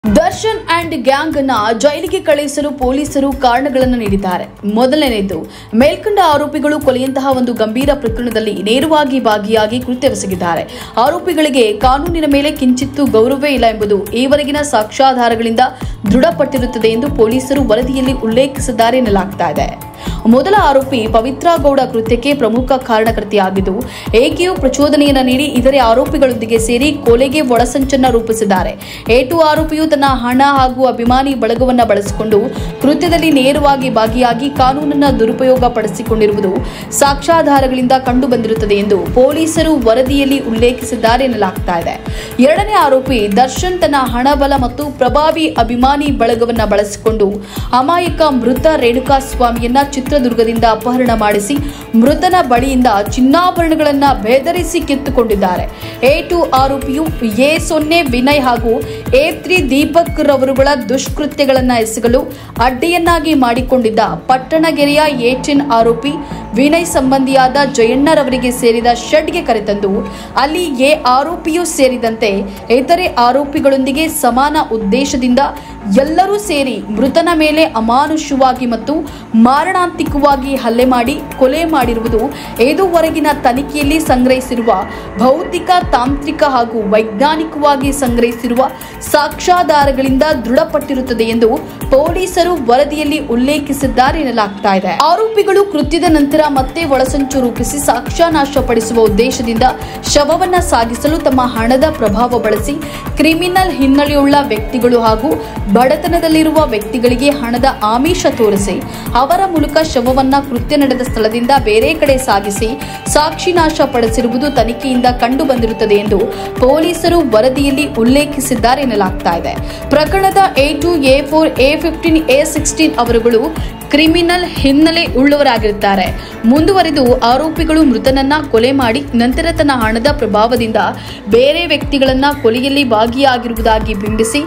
Darshan and gang ಅನ್ನ ಜೈಲಿಗೆ ಕಳುಹಿಸಲು ಪೊಲೀಸರು ಕಾರಣಗಳನ್ನು ನೀಡಿದ್ದಾರೆ. ಮೊದಲನೆಯದು, ಮೇಲ್ಕಂಡ ಆರೋಪಿಗಳು ಕೊಲೆಯಂತಹ ಒಂದು ಗಂಭೀರ ಪ್ರಕರಣದಲ್ಲಿ ನೇರವಾಗಿ ಭಾಗಿಯಾಗಿ ಕೃತ್ಯವೆಸಗಿದ್ದಾರೆ. ಆರೋಪಿಗಳಿಗೆ ಕಾನೂನಿನ ಮೇಲೆ ಕಿಂಚಿತ್ತೂ ಗೌರವವೇ ಇಲ್ಲ ಎಂಬುದು ಈವರೆಗಿನ ಸಾಕ್ಷ್ಯಾಧಾರಗಳಿಂದ ದೃಢಪಟ್ಟಿರುತ್ತದೆ ಎಂದು ಪೊಲೀಸರು ವರದಿಯಲ್ಲಿ ಉಲ್ಲೇಖಿಸಿದ್ದಾರೆ ಎನ್ನಲಾಗ್ತಾ ಇದೆ. ಮೊದಲ ಆರೋಪಿ ಪವಿತ್ರ ಗೌಡ ಕೃತ್ಯಕ್ಕೆ ಪ್ರಮುಖ ಕಾರಣಕರ್ತೆಯಾಗಿದ್ದು, ಏಕೆಯೂ ಪ್ರಚೋದನೆಯನ್ನು ನೀಡಿ ಇತರೆ ಆರೋಪಿಗಳೊಂದಿಗೆ ಸೇರಿ ಕೊಲೆಗೆ ಒಳಸಂಚನ್ನು ರೂಪಿಸಿದ್ದಾರೆ. ಏಟು ಆರೋಪಿಯು ತನ್ನ ಹಣ ಹಾಗೂ ಅಭಿಮಾನಿ ಬಳಗವನ್ನು ಬಳಸಿಕೊಂಡು ಕೃತ್ಯದಲ್ಲಿ ನೇರವಾಗಿ ಭಾಗಿಯಾಗಿ ಕಾನೂನನ್ನು ದುರುಪಯೋಗ ಪಡಿಸಿಕೊಂಡಿರುವುದು ಸಾಕ್ಷ್ಯಾಧಾರಗಳಿಂದ ಕಂಡುಬಂದಿರುತ್ತದೆ ಎಂದು ಪೊಲೀಸರು ವರದಿಯಲ್ಲಿ ಉಲ್ಲೇಖಿಸಿದ್ದಾರೆ ಎನ್ನಲಾಗ್ತಾ ಇದೆ. ಎರಡನೇ ಆರೋಪಿ ದರ್ಶನ್ ತನ್ನ ಹಣಬಲ ಮತ್ತು ಪ್ರಭಾವಿ ಅಭಿಮಾನಿ ಬಳಗವನ್ನು ಬಳಸಿಕೊಂಡು ಅಮಾಯಕ ಮೃತ ರೇಣುಕಾ ಸ್ವಾಮಿಯನ್ನ ಚಿತ್ರದುರ್ಗದಿಂದ ಅಪಹರಣ ಮಾಡಿಸಿ ಮೃತನ ಬಳಿಯಿಂದ ಚಿನ್ನಾಭರಣಗಳನ್ನು ಬೆದರಿಸಿ ಕಿತ್ತುಕೊಂಡಿದ್ದಾರೆ. A2 ಆರೋಪಿಯು A0 ವಿನಯ್ ಹಾಗೂ A3 ದೀಪಕ್ ರವರುಗಳ ದುಷ್ಕೃತ್ಯಗಳನ್ನು ಎಸಗಲು ಅಡ್ಡಿಯನ್ನಾಗಿ ಮಾಡಿಕೊಂಡಿದ್ದ ಪಟ್ಟಣಗೆರೆಯ A10 ಆರೋಪಿ ವಿನಯ್ ಸಂಬಂಧಿಯಾದ ಜಯಣ್ಣರವರಿಗೆ ಸೇರಿದ ಶೆಡ್ಗೆ ಕರೆತಂದು ಅಲ್ಲಿ ಎ ಆರೋಪಿಯೂ ಸೇರಿದಂತೆ ಇತರೆ ಆರೋಪಿಗಳೊಂದಿಗೆ ಸಮಾನ ಉದ್ದೇಶದಿಂದ ಎಲ್ಲರೂ ಸೇರಿ ಮೃತನ ಮೇಲೆ ಅಮಾನುಷವಾಗಿ ಮತ್ತು ಮಾರಣಾಂತಿಕವಾಗಿ ಹಲ್ಲೆ ಮಾಡಿ ಕೊಲೆ ಮಾಡಿರುವುದು ಇದುವರೆಗಿನ ತನಿಖೆಯಲ್ಲಿ ಸಂಗ್ರಹಿಸಿರುವ ಭೌತಿಕ, ತಾಂತ್ರಿಕ ಹಾಗೂ ವೈಜ್ಞಾನಿಕವಾಗಿ ಸಂಗ್ರಹಿಸಿರುವ ಸಾಕ್ಷ್ಯಾಧಾರಗಳಿಂದ ದೃಢಪಟ್ಟಿರುತ್ತದೆ ಎಂದು ಪೊಲೀಸರು ವರದಿಯಲ್ಲಿ ಉಲ್ಲೇಖಿಸಿದ್ದಾರೆ ಎನ್ನಲಾಗ್ತಾ ಇದೆ. ಆರೋಪಿಗಳು ಕೃತ್ಯದ ನಂತರ ಮತ್ತೆ ಒಳಸಂಚು ರೂಪಿಸಿ ಸಾಕ್ಷ್ಯ ನಾಶಪಡಿಸುವ ಉದ್ದೇಶದಿಂದ ಶವವನ್ನ ಸಾಗಿಸಲು ತಮ್ಮ ಹಣದ ಪ್ರಭಾವ ಬಳಸಿ ಕ್ರಿಮಿನಲ್ ಹಿನ್ನೆಲೆಯುಳ್ಳ ವ್ಯಕ್ತಿಗಳು ಹಾಗೂ ಬಡತನದಲ್ಲಿರುವ ವ್ಯಕ್ತಿಗಳಿಗೆ ಹಣದ ಆಮಿಷ ತೋರಿಸಿ ಅವರ ಮೂಲಕ ಶವವನ್ನ ಕೃತ್ಯ ನಡೆದ ಸ್ಥಳದಿಂದ ಬೇರೆ ಕಡೆ ಸಾಗಿಸಿ ಸಾಕ್ಷಿ ನಾಶ ಪಡಿಸಿರುವುದು ತನಿಖೆಯಿಂದ ಕಂಡು ಬಂದಿರುತ್ತದೆ ಎಂದು ಪೊಲೀಸರು ವರದಿಯಲ್ಲಿ ಉಲ್ಲೇಖಿಸಿದ್ದಾರೆ ಎನ್ನಲಾಗ್ತಾ ಇದೆ. ಪ್ರಕರಣದ A2, A4, A15, A16 ಅವರುಗಳು ಕ್ರಿಮಿನಲ್ ಹಿನ್ನೆಲೆ ಉಳ್ಳವರಾಗಿರುತ್ತಾರೆ. ಮುಂದುವರೆದು ಆರೋಪಿಗಳು ಮೃತನನ್ನ ಕೊಲೆ ಮಾಡಿ ನಂತರ ತನ್ನ ಹಣದ ಪ್ರಭಾವದಿಂದ ಬೇರೆ ವ್ಯಕ್ತಿಗಳನ್ನ ಕೊಲೆಯಲ್ಲಿ ಭಾಗಿಯಾಗಿರುವುದಾಗಿ ಬಿಂಬಿಸಿ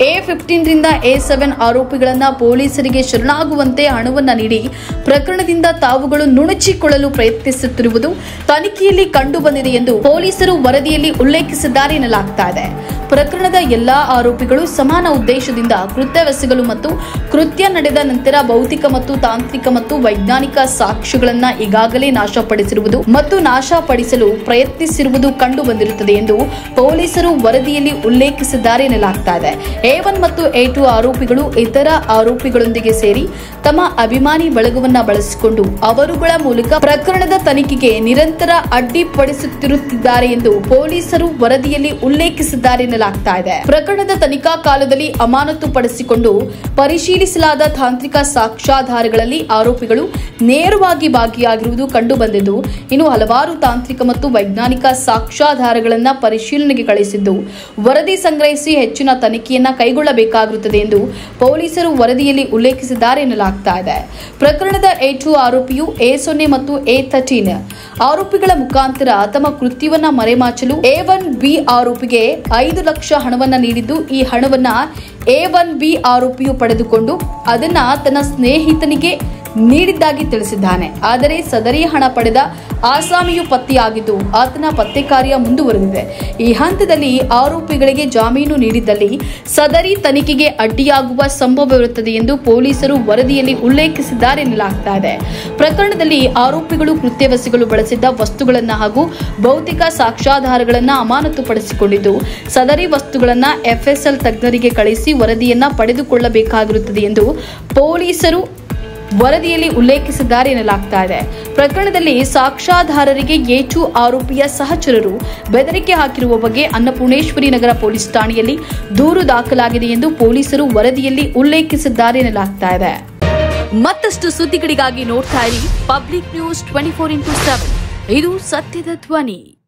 A15 ರಿಂದ A7 ಆರೋಪಿಗಳನ್ನ ಪೊಲೀಸರಿಗೆ ಶರಣಾಗುವಂತೆ ಹಣವನ್ನ ನೀಡಿ ಪ್ರಕರಣದಿಂದ ತಾವುಗಳು ನುಣುಚಿಕೊಳ್ಳಲು ಪ್ರಯತ್ನಿಸುತ್ತಿರುವುದು ತನಿಖೆಯಲ್ಲಿ ಕಂಡು ಬಂದಿದೆ ಎಂದು ಪೊಲೀಸರು ವರದಿಯಲ್ಲಿ ಉಲ್ಲೇಖಿಸಿದ್ದಾರೆ ಎನ್ನಲಾಗ್ತಾ ಇದೆ. ಪ್ರಕರಣದ ಎಲ್ಲಾ ಆರೋಪಿಗಳು ಸಮಾನ ಉದ್ದೇಶದಿಂದ ಕೃತ್ಯವೆಸಗಲು ಮತ್ತು ಕೃತ್ಯ ನಡೆದ ನಂತರ ಭೌತಿಕ ಮತ್ತು ತಾಂತ್ರಿಕ ಮತ್ತು ವೈಜ್ಞಾನಿಕ ಸಾಕ್ಷ್ಯಗಳನ್ನ ಈಗಾಗಲೇ ನಾಶಪಡಿಸಿರುವುದು ಮತ್ತು ನಾಶಪಡಿಸಲು ಪ್ರಯತ್ನಿಸಿರುವುದು ಕಂಡು ಬಂದಿರುತ್ತದೆ ಎಂದು ಪೊಲೀಸರು ವರದಿಯಲ್ಲಿ ಉಲ್ಲೇಖಿಸಿದ್ದಾರೆ ಎನ್ನಲಾಗ್ತಾ ಇದೆ. A1 ಮತ್ತು A2 ಆರೋಪಿಗಳು ಇತರ ಆರೋಪಿಗಳೊಂದಿಗೆ ಸೇರಿ ತಮ್ಮ ಅಭಿಮಾನಿ ಬಳಗವನ್ನ ಬಳಸಿಕೊಂಡು ಅವರುಗಳ ಮೂಲಕ ಪ್ರಕರಣದ ತನಿಖೆಗೆ ನಿರಂತರ ಅಡ್ಡಿಪಡಿಸುತ್ತಿರುತ್ತಿದ್ದಾರೆ ಎಂದು ಪೊಲೀಸರು ವರದಿಯಲ್ಲಿ ಉಲ್ಲೇಖಿಸಿದ್ದಾರೆ ಎನ್ನಲಾಗ್ತಾ ಇದೆ. ಪ್ರಕರಣದ ತನಿಖಾ ಕಾಲದಲ್ಲಿ ಅಮಾನತುಪಡಿಸಿಕೊಂಡು ಪರಿಶೀಲಿಸಲಾದ ತಾಂತ್ರಿಕ ಸಾಕ್ಷ್ಯಾಧಾರಗಳಲ್ಲಿ ಆರೋಪಿಗಳು ನೇರವಾಗಿ ಭಾಗಿಯಾಗಿರುವುದು ಕಂಡು ಬಂದಿದ್ದು, ಇನ್ನು ಹಲವಾರು ತಾಂತ್ರಿಕ ಮತ್ತು ವೈಜ್ಞಾನಿಕ ಸಾಕ್ಷ್ಯಾಧಾರಗಳನ್ನು ಪರಿಶೀಲನೆಗೆ ಕಳುಹಿಸಿದ್ದು ವರದಿ ಸಂಗ್ರಹಿಸಿ ಹೆಚ್ಚಿನ ತನಿಖೆಯನ್ನ ಕೈಗೊಳ್ಳಬೇಕಾಗಿರುತ್ತದೆ ಎಂದು ಪೊಲೀಸರು ವರದಿಯಲ್ಲಿ ಉಲ್ಲೇಖಿಸಿದ್ದಾರೆ ಎನ್ನಲಾಗ್ತಾ ಇದೆ. ಪ್ರಕರಣದ A2 ಆರೋಪಿಯು A0 ಮತ್ತು A13 ಆರೋಪಿಗಳ ಮುಖಾಂತರ ತಮ್ಮ ಕೃತ್ಯವನ್ನ ಮರೆಮಾಚಲು A1B ಆರೋಪಿಗೆ 5 ಲಕ್ಷ ಹಣವನ್ನ ನೀಡಿದ್ದು, ಈ ಹಣವನ್ನ A1B ಆರೋಪಿಯು ಪಡೆದುಕೊಂಡು ಅದನ್ನ ತನ್ನ ಸ್ನೇಹಿತನಿಗೆ ನೀಡಿದ್ದಾಗಿ ತಿಳಿಸಿದ್ದಾನೆ. ಆದರೆ ಸದರಿ ಹಣ ಪಡೆದ ಆಸಾಮಿಯು ಪತ್ತೆಯಾಗಿದ್ದು ಆತನ ಪತ್ತೆ ಕಾರ್ಯ ಮುಂದುವರೆದಿದೆ. ಈ ಹಂತದಲ್ಲಿ ಆರೋಪಿಗಳಿಗೆ ಜಾಮೀನು ನೀಡಿದ್ದಲ್ಲಿ ಸದರಿ ತನಿಖೆಗೆ ಅಡ್ಡಿಯಾಗುವ ಸಂಭವವಿರುತ್ತದೆ ಎಂದು ಪೊಲೀಸರು ವರದಿಯಲ್ಲಿ ಉಲ್ಲೇಖಿಸಿದ್ದಾರೆ ಎನ್ನಲಾಗ್ತಾ ಇದೆ. ಪ್ರಕರಣದಲ್ಲಿ ಆರೋಪಿಗಳು ಕೃತ್ಯವೆಸಗಲು ಬಳಸಿದ್ದ ವಸ್ತುಗಳನ್ನು ಹಾಗೂ ಭೌತಿಕ ಸಾಕ್ಷ್ಯಾಧಾರಗಳನ್ನು ಅಮಾನತುಪಡಿಸಿಕೊಂಡಿದ್ದು ಸದರಿ ವಸ್ತುಗಳನ್ನು FSL ತಜ್ಞರಿಗೆ ಕಳಿಸಿ ವರದಿಯನ್ನ ಪಡೆದುಕೊಳ್ಳಬೇಕಾಗಿರುತ್ತದೆ ಎಂದು ಪೊಲೀಸರು ವರದಿಯಲ್ಲಿ ಉಲ್ಲೇಖಿಸಿದ್ದಾರೆ ಎನ್ನಲಾಗ್ತಾ ಇದೆ. ಪ್ರಕರಣದಲ್ಲಿ ಸಾಕ್ಷ್ಯಾಧಾರರಿಗೆ A2 ಆರೋಪಿಯ ಸಹಚರರು ಬೆದರಿಕೆ ಹಾಕಿರುವ ಬಗ್ಗೆ ಅನ್ನಪೂರ್ಣೇಶ್ವರಿ ನಗರ ಪೊಲೀಸ್ ಠಾಣೆಯಲ್ಲಿ ದೂರು ದಾಖಲಾಗಿದೆ ಎಂದು ಪೊಲೀಸರು ವರದಿಯಲ್ಲಿ ಉಲ್ಲೇಖಿಸಿದ್ದಾರೆ ಎನ್ನಲಾಗ್ತಾ ಇದೆ. ಮತ್ತಷ್ಟು ಸುದ್ದಿಗಳಿಗಾಗಿ ನೋಡ್ತಾ ಇರಿ ಪಬ್ಲಿಕ್ ನ್ಯೂಸ್ 24x7. ಇದು ಸತ್ಯದ ಧ್ವನಿ.